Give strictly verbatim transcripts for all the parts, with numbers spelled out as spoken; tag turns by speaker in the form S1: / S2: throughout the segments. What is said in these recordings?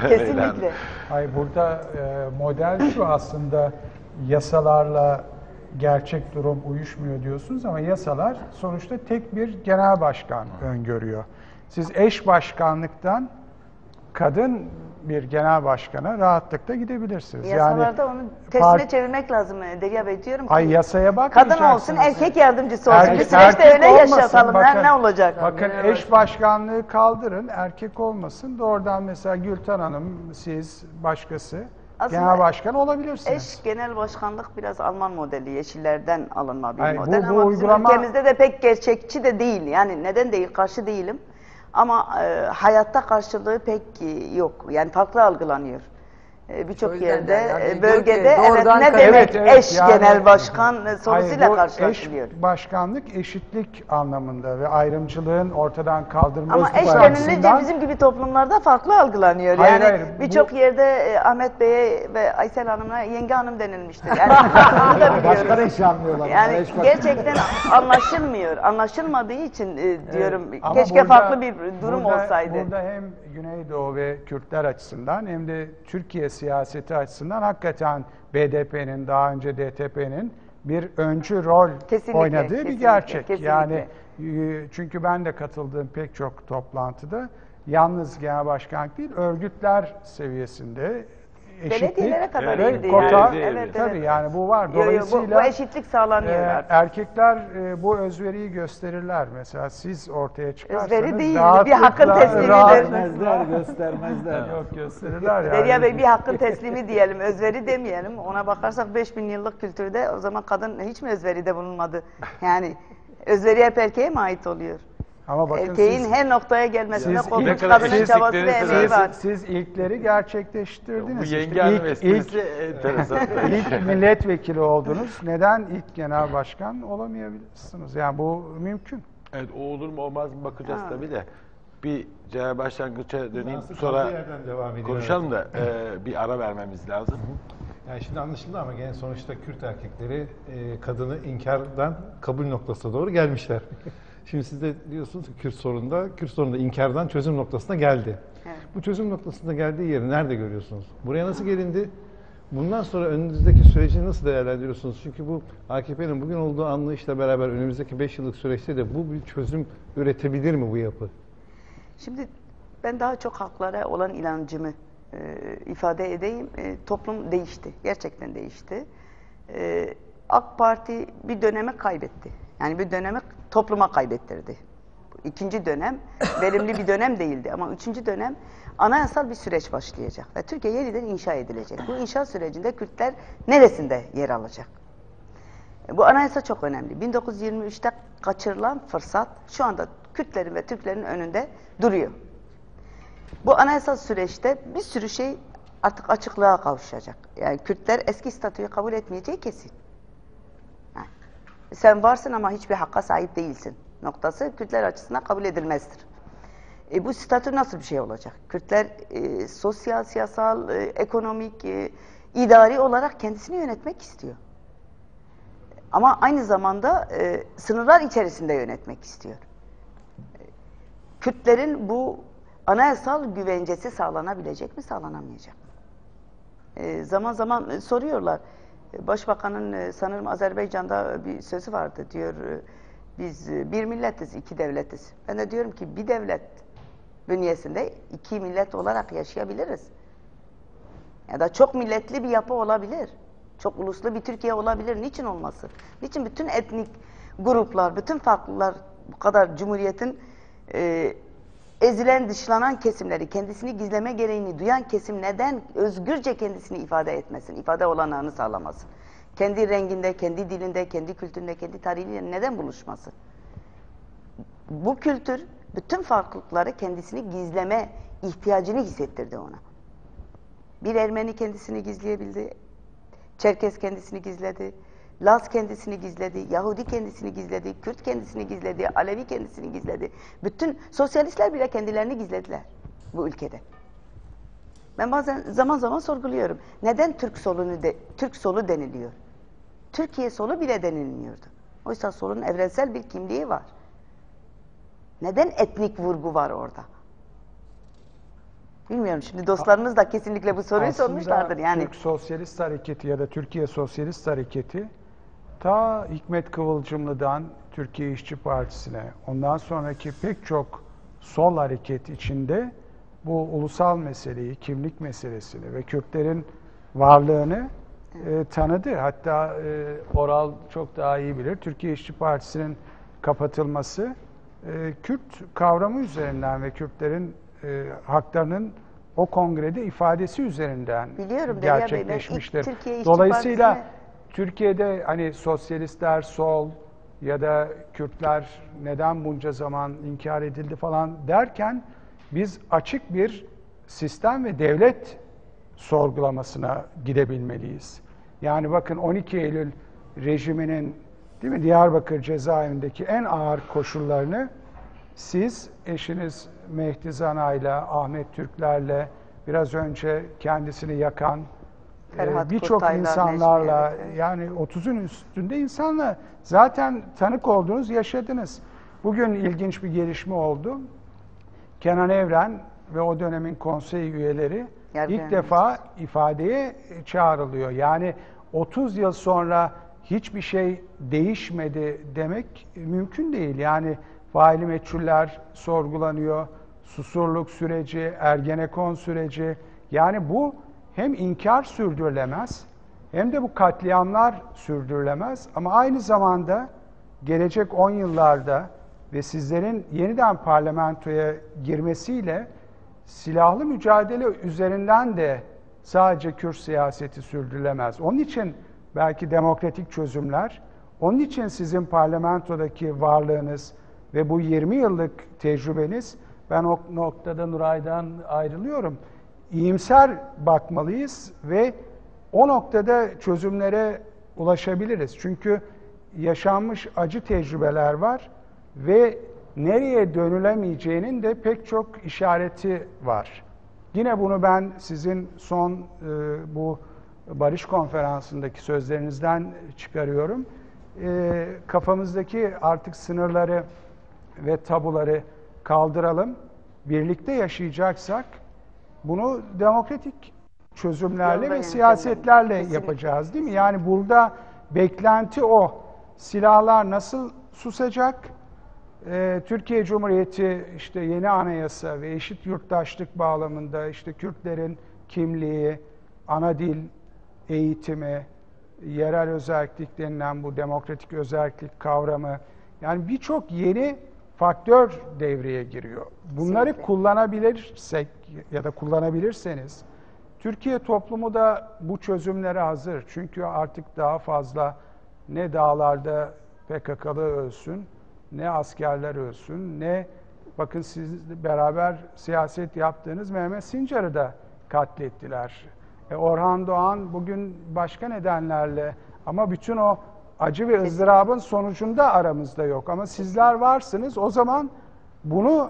S1: Kesinlikle.
S2: Hayır, burada e, model şu aslında, yasalarla gerçek durum uyuşmuyor diyorsunuz ama yasalar sonuçta tek bir genel başkan öngörüyor. Siz eş başkanlıktan kadın bir genel başkana rahatlıkla gidebilirsiniz.
S1: Yasalarda
S2: yani,
S1: onu tersine
S2: part-
S1: çevirmek lazım Derya Bey, diyorum ki.
S2: Ay yasaya
S1: Kadın
S2: bakmayacaksınız.
S1: olsun, erkek yardımcısı olsun.
S2: Erkek-
S1: bir süreçte
S2: erkek
S1: öyle
S2: olmasın.
S1: yaşatalım.
S2: Bakın-
S1: ne, ne olacak?
S2: Bakın eş başkanlığı kaldırın, erkek olmasın. Doğrudan mesela Gülten Hanım, siz, başkası
S1: Aslında
S2: genel başkan olabilirsiniz.
S1: Eş genel başkanlık biraz Alman modeli, Yeşillerden alınma bir
S2: Hayır,
S1: model
S2: bu- bu
S1: ama bizim
S2: uygulama-
S1: ülkemizde de pek gerçekçi de değil. Yani neden değil, karşı değilim. Ama e, hayatta karşılığı pek e, yok. Yani farklı algılanıyor. E, Birçok
S3: O yüzden
S1: yerde,
S3: yani diyor
S1: e,
S3: ki
S1: bölgede evet,
S3: doğrudan
S1: ne
S3: kadın-
S1: demek
S2: Evet, evet,
S1: eş
S2: yani-
S1: genel başkan e, sorusuyla
S2: Hayır, bu
S1: karşılaşılıyor.
S2: eş başkanlık eşitlik anlamında ve ayrımcılığın ortadan kaldırılması
S1: Ama eş
S2: açısından-
S1: denilince bizim gibi toplumlarda farklı algılanıyor.
S2: Hayır,
S1: yani
S2: hayır,
S1: birçok
S2: bu-
S1: yerde e, Ahmet Bey'e ve Aysel Hanım'a yenge hanım denilmiştir. Yani bunu da
S4: Başka
S1: biliyoruz.
S4: eş anlıyorlar.
S1: Yani
S4: Eş başkan.
S1: gerçekten anlaşılmıyor. Anlaşılmadığı için e, diyorum
S2: Ama
S1: keşke
S2: burada-
S1: farklı bir durum
S2: burada-
S1: olsaydı.
S2: Burada hem Güneydoğu ve Kürtler açısından hem de Türkiye siyaseti açısından hakikaten B D P'nin, daha önce D T P'nin bir öncü rol
S1: Kesinlikle,
S2: oynadığı bir
S1: kesinlikle,
S2: gerçek.
S1: kesinlikle.
S2: Yani e, çünkü ben de katıldığım pek çok toplantıda yalnız genel başkanlık değil, örgütler seviyesinde eşitlik
S1: Belediyelere kadar
S2: ve
S1: indi
S2: kota,
S1: yani. Evet,
S2: tabii
S1: evet.
S2: yani bu var.
S1: Yo, yo, bu-
S2: Dolayısıyla
S1: bu eşitlik sağlanıyor
S2: e,
S1: artık.
S2: erkekler e, bu özveriyi gösterirler. Mesela siz ortaya çıkarsanız
S1: Özveri değil, bir
S2: rahatlıkla-
S1: hakkın teslimidir.
S4: Göstermezler, göstermezler.
S2: Yok, gösterirler yani.
S1: Derya Bey bir hakkın teslimi diyelim, özveri demeyelim. Ona bakarsak beş bin yıllık kültürde o zaman kadın hiç mi özveride bulunmadı? Yani özveri hep erkeğe mi ait oluyor?
S2: Ama bakın
S1: Erkeğin
S2: siz,
S1: her noktaya gelmesinde
S2: siz-
S1: korkunç
S5: ne kadar
S1: kadının
S5: eşitlikleri
S1: çabası ve emeği
S5: sever.
S1: var.
S2: siz, siz ilkleri gerçekleştirdiniz.
S5: Bu
S2: İşte
S5: yenge hanım
S2: ilk,
S5: esprisi
S2: ilk,
S5: enteresan.
S2: ilk milletvekili oldunuz. Neden ilk genel başkan olamayabilirsiniz? Yani bu mümkün.
S5: Evet, o olur mu olmaz mı bakacağız
S1: Ha.
S5: tabii de. Bir genel başlangıça döneyim,
S4: Nasıl
S5: sonra
S4: kaldığı yerden devam ediyor.
S5: konuşalım da e, bir ara vermemiz lazım.
S4: Yani şimdi anlaşıldı ama gene sonuçta Kürt erkekleri e, kadını inkardan kabul noktasına doğru gelmişler. Şimdi siz de diyorsunuz ki Kürt sorununda, Kürt sorununda inkardan çözüm noktasına geldi.
S1: Evet.
S4: Bu çözüm noktasına geldiği yeri nerede görüyorsunuz? Buraya nasıl gelindi? Bundan sonra önünüzdeki süreci nasıl değerlendiriyorsunuz? Çünkü bu A K P'nin bugün olduğu anlayışla beraber önümüzdeki beş yıllık süreçte de bu bir çözüm üretebilir mi bu yapı?
S1: Şimdi ben daha çok halklara olan inancımı e, ifade edeyim. E, toplum değişti. Gerçekten değişti. E, AK Parti bir döneme kaybetti. Yani bir döneme topluma kaybettirdi. İkinci dönem verimli bir dönem değildi ama üçüncü dönem anayasal bir süreç başlayacak ve Türkiye yeniden inşa edilecek. Bu inşa sürecinde Kürtler neresinde yer alacak? E, Bu anayasa çok önemli. bin dokuz yüz yirmi üçte kaçırılan fırsat şu anda Kürtlerin ve Türklerin önünde duruyor. Bu anayasal süreçte bir sürü şey artık açıklığa kavuşacak. Yani Kürtler eski statüyü kabul etmeyeceği kesin. Yani, sen varsın ama hiçbir hakka sahip değilsin noktası Kürtler açısından kabul edilmezdir. E, bu statü nasıl bir şey olacak? Kürtler e, sosyal, siyasal, e, ekonomik, e, idari olarak kendisini yönetmek istiyor. Ama aynı zamanda e, sınırlar içerisinde yönetmek istiyor. E, Kürtlerin bu anayasal güvencesi sağlanabilecek mi, sağlanamayacak mı? E, zaman zaman e, soruyorlar. E, Başbakanın e, sanırım Azerbaycan'da bir sözü vardı. Diyor, e, biz e, bir milletiz, iki devletiz. Ben de diyorum ki bir devlet bünyesinde iki millet olarak yaşayabiliriz. Ya da çok milletli bir yapı olabilir. Çok uluslu bir Türkiye olabilir. Niçin olmasın? Niçin bütün etnik gruplar, bütün farklılar bu kadar Cumhuriyet'in e, ezilen, dışlanan kesimleri, kendisini gizleme gereğini duyan kesim neden özgürce kendisini ifade etmesin, ifade olanağını sağlamasın? Kendi renginde, kendi dilinde, kendi kültüründe, kendi tarihiyle neden buluşmasın? Bu kültür bütün farklılıkları kendisini gizleme ihtiyacını hissettirdi ona. Bir Ermeni kendisini gizleyebildi, Çerkes kendisini gizledi, Laz kendisini gizledi, Yahudi kendisini gizledi, Kürt kendisini gizledi, Alevi kendisini gizledi. Bütün sosyalistler bile kendilerini gizlediler bu ülkede. Ben bazen zaman zaman sorguluyorum. Neden Türk solunu de, Türk solu deniliyor? Türkiye solu bile denilmiyordu. Oysa solun evrensel bir kimliği var. Neden etnik vurgu var orada? Bilmiyorum, şimdi dostlarımız da kesinlikle bu soruyu
S2: Aslında
S1: sormuşlardır. Yani
S2: Türk Sosyalist Hareketi ya da Türkiye Sosyalist Hareketi ta Hikmet Kıvılcımlı'dan Türkiye İşçi Partisi'ne, ondan sonraki pek çok sol hareket içinde bu ulusal meseleyi, kimlik meselesini ve Kürtlerin varlığını e, tanıdı. Hatta e, Oral çok daha iyi bilir. Türkiye İşçi Partisi'nin kapatılması e, Kürt kavramı üzerinden ve Kürtlerin e, haklarının o kongrede ifadesi üzerinden
S1: Biliyorum Derya Bey, ben ilk
S2: gerçekleşmiştir.
S1: Türkiye İşçi
S2: Dolayısıyla
S1: Partisi'ne-
S2: Türkiye'de hani sosyalistler, sol ya da Kürtler neden bunca zaman inkar edildi falan derken biz açık bir sistem ve devlet sorgulamasına gidebilmeliyiz. Yani bakın on iki Eylül rejiminin, değil mi, Diyarbakır cezaevindeki en ağır koşullarını siz eşiniz Mehdi Zana'yla, Ahmet Türkler'le, biraz önce kendisini yakan e,
S1: Ferhat
S2: birçok
S1: Kurtaylar,
S2: insanlarla,
S1: Necmi, evet.
S2: yani otuzun üstünde insanla zaten tanık oldunuz, yaşadınız. Bugün ilginç bir gelişme oldu. Kenan Evren ve o dönemin konsey üyeleri
S1: Yargı
S2: ilk
S1: yöneticisi.
S2: defa ifadeye çağrılıyor. Yani otuz yıl sonra hiçbir şey değişmedi demek mümkün değil. Yani faili meçhuller sorgulanıyor, Susurluk süreci, Ergenekon süreci. Yani bu hem inkar sürdürülemez hem de bu katliamlar sürdürülemez. Ama aynı zamanda gelecek on yıllarda ve sizlerin yeniden parlamentoya girmesiyle silahlı mücadele üzerinden de sadece Kürt siyaseti sürdürülemez. Onun için belki demokratik çözümler, onun için sizin parlamentodaki varlığınız ve bu yirmi yıllık tecrübeniz, ben o noktada Nuray'dan ayrılıyorum. İyimser bakmalıyız ve o noktada çözümlere ulaşabiliriz. Çünkü yaşanmış acı tecrübeler var ve nereye dönülemeyeceğinin de pek çok işareti var. Yine bunu ben sizin son e, bu barış konferansındaki sözlerinizden çıkarıyorum. E, kafamızdaki artık sınırları ve tabuları kaldıralım. Birlikte yaşayacaksak bunu demokratik çözümlerle
S1: Yolda
S2: ve siyasetlerle
S1: yöntemle.
S2: yapacağız, değil mi? Yani burada beklenti o. Silahlar nasıl susacak? Ee, Türkiye Cumhuriyeti işte yeni anayasa ve eşit yurttaşlık bağlamında işte Kürtlerin kimliği, ana dil eğitimi, yerel özellik denilen bu demokratik özellik kavramı, yani birçok yeni faktör devreye giriyor. Bunları
S1: Kesinlikle.
S2: kullanabilirsek ya da kullanabilirseniz Türkiye toplumu da bu çözümlere hazır. Çünkü artık daha fazla ne dağlarda P K K'lı ölsün, ne askerler ölsün, ne bakın siz beraber siyaset yaptığınız Mehmet Sincar'ı da katlettiler. E, Orhan Doğan bugün başka nedenlerle ama bütün o acı ve ızdırabın sonucunda aramızda yok. Ama sizler varsınız. O zaman bunu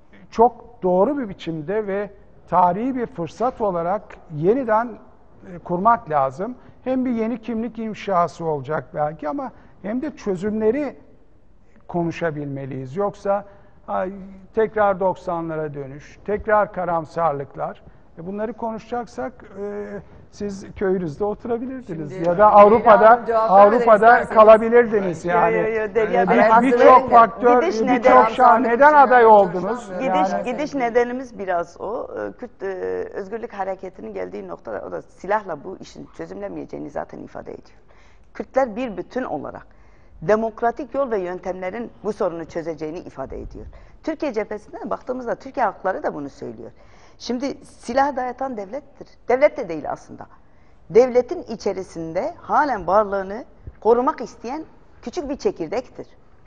S2: çok doğru bir biçimde ve tarihi bir fırsat olarak yeniden e, kurmak lazım. Hem bir yeni kimlik inşası olacak belki ama hem de çözümleri konuşabilmeliyiz. Yoksa ay, tekrar doksanlara dönüş, tekrar karamsarlıklar. E, bunları konuşacaksak e, siz köyünüzde oturabilirdiniz
S3: Şimdi
S2: ya da Avrupa'da
S3: Leyla Hanım cevap vermeden
S2: Avrupa'da
S3: isterseniz.
S2: kalabilirdiniz yani.
S1: Yo, yo, yo, Derya
S2: E,
S1: Bey,
S2: bir-
S1: hazır
S2: birçok
S1: verin.
S2: faktör,
S1: Gidiş
S2: birçok
S1: neden-
S2: şan neden aday oldunuz?
S3: Gidiş-
S1: Gidiş,
S2: Yani-
S1: gidiş nedenimiz biraz o. Ee, Kürt e, özgürlük hareketinin geldiği noktada o da silahla bu işin çözümlemeyeceğini zaten ifade ediyor. Kürtler bir bütün olarak demokratik yol ve yöntemlerin bu sorunu çözeceğini ifade ediyor. Türkiye cephesinden baktığımızda Türkiye halkları da bunu söylüyor. Şimdi silah dayatan devlettir. Devlet de değil aslında. Devletin içerisinde halen varlığını korumak isteyen küçük bir çekirdektir.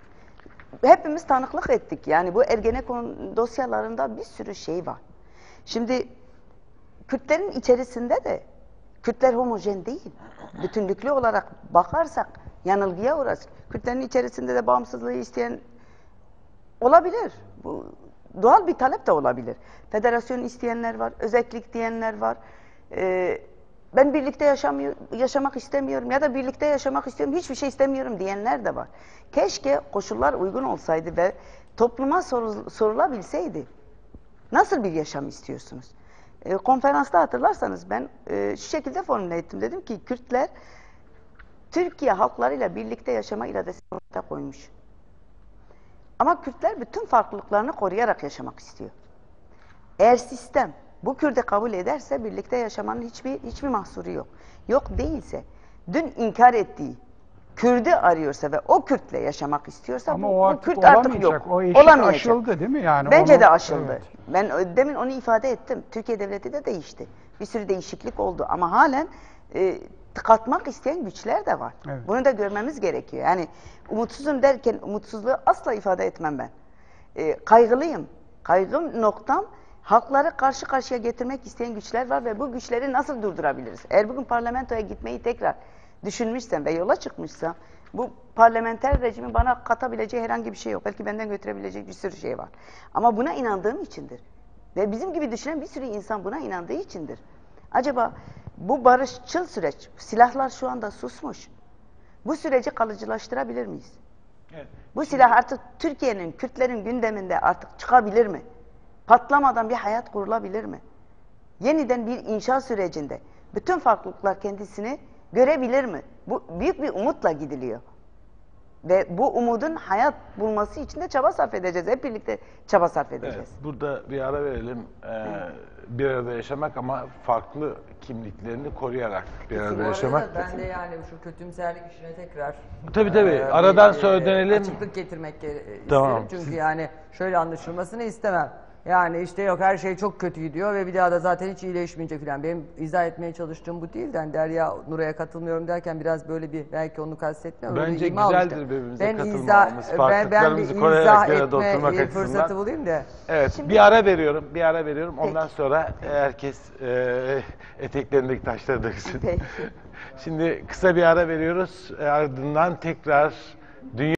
S1: Hepimiz tanıklık ettik. Yani bu Ergenekon dosyalarında bir sürü şey var. Şimdi Kürtlerin içerisinde de Kürtler homojen değil. Bütünlüklü olarak bakarsak yanılgıya uğrarız. Kürtlerin içerisinde de bağımsızlığı isteyen olabilir. Bu doğal bir talep de olabilir. Federasyon isteyenler var, özellik diyenler var. Ee, ben birlikte yaşamıyor, yaşamak istemiyorum ya da birlikte yaşamak istiyorum, hiçbir şey istemiyorum diyenler de var. Keşke koşullar uygun olsaydı ve topluma soru, sorulabilseydi. Nasıl bir yaşam istiyorsunuz? E, konferansta hatırlarsanız ben e, şu şekilde formüle ettim. Dedim ki Kürtler Türkiye halklarıyla birlikte yaşama iradesini ortaya koymuş. Ama Kürtler bütün farklılıklarını koruyarak yaşamak istiyor. Eğer sistem bu Kürt'ü kabul ederse birlikte yaşamanın hiçbir hiçbir mahsuru yok. Yok değilse, dün inkar ettiği Kürt'ü arıyorsa ve o Kürt'le yaşamak istiyorsa
S2: Ama
S1: bu,
S2: o
S1: bu
S2: artık
S1: Kürt artık
S2: olamayacak.
S1: yok.
S2: O eşik
S1: Olamayacak.
S2: aşıldı değil mi yani?
S1: Bence
S2: Onu-
S1: de aşıldı.
S2: Evet.
S1: Ben ö- demin onu ifade ettim. Türkiye Devleti de değişti. Bir sürü değişiklik oldu ama halen e, tıkatmak isteyen güçler de var.
S2: Evet.
S1: Bunu da görmemiz gerekiyor. Yani umutsuzum derken umutsuzluğu asla ifade etmem ben. E, kaygılıyım. Kaygım noktam halkları karşı karşıya getirmek isteyen güçler var ve bu güçleri nasıl durdurabiliriz? Eğer bugün parlamentoya gitmeyi tekrar düşünmüşsem ve yola çıkmışsam bu parlamenter rejimin bana katabileceği herhangi bir şey yok. Belki benden götürebilecek bir sürü şey var. Ama buna inandığım içindir. Ve bizim gibi düşünen bir sürü insan buna inandığı içindir. Acaba bu barışçıl süreç, silahlar şu anda susmuş. Bu süreci kalıcılaştırabilir miyiz?
S5: Evet.
S1: Bu silah artık Türkiye'nin, Kürtlerin gündeminde artık çıkabilir mi? Patlamadan bir hayat kurulabilir mi? Yeniden bir inşa sürecinde bütün farklılıklar kendisini görebilir mi? Bu büyük bir umutla gidiliyor. Ve bu umudun hayat bulması için de çaba sarf edeceğiz. Hep birlikte çaba sarf edeceğiz.
S5: Evet, burada bir ara verelim. Ee, bir arada yaşamak ama farklı kimliklerini koruyarak bir
S3: Bu
S5: arada
S3: arada
S5: yaşamak.
S3: ben de yani şu kötümserlik işine tekrar
S5: Tabii, tabii.
S3: eee,
S5: Aradan
S3: bir,
S5: sonra
S3: eee,
S5: dönelim.
S3: açıklık getirmek gere- isterim.
S5: Tamam.
S3: Çünkü yani şöyle anlaşılmasını istemem. Yani işte yok her şey çok kötü gidiyor ve bir daha da zaten hiç iyileşmeyecek falan. Benim izah etmeye çalıştığım bu değil. Yani Derya Nuray'a katılmıyorum derken biraz böyle bir belki onu kastetmiyorum. öyle
S5: Bence
S3: bir ima
S5: güzeldir
S3: oluştu.
S5: birbirimize
S3: Ben
S5: katılmamız,
S3: izah, ben, ben bir
S5: farklılıklarımızı koruyarak
S3: izah
S5: bir arada
S3: etme
S5: oturmak
S3: e,
S5: açısından.
S3: fırsatı bulayım da.
S5: Evet,
S1: Şimdi-
S5: bir ara veriyorum. Bir ara veriyorum. Ondan
S1: Peki.
S5: sonra herkes e, eteklerindeki taşları döksün.
S1: Peki.
S5: Şimdi kısa bir ara veriyoruz. Ardından tekrar dünya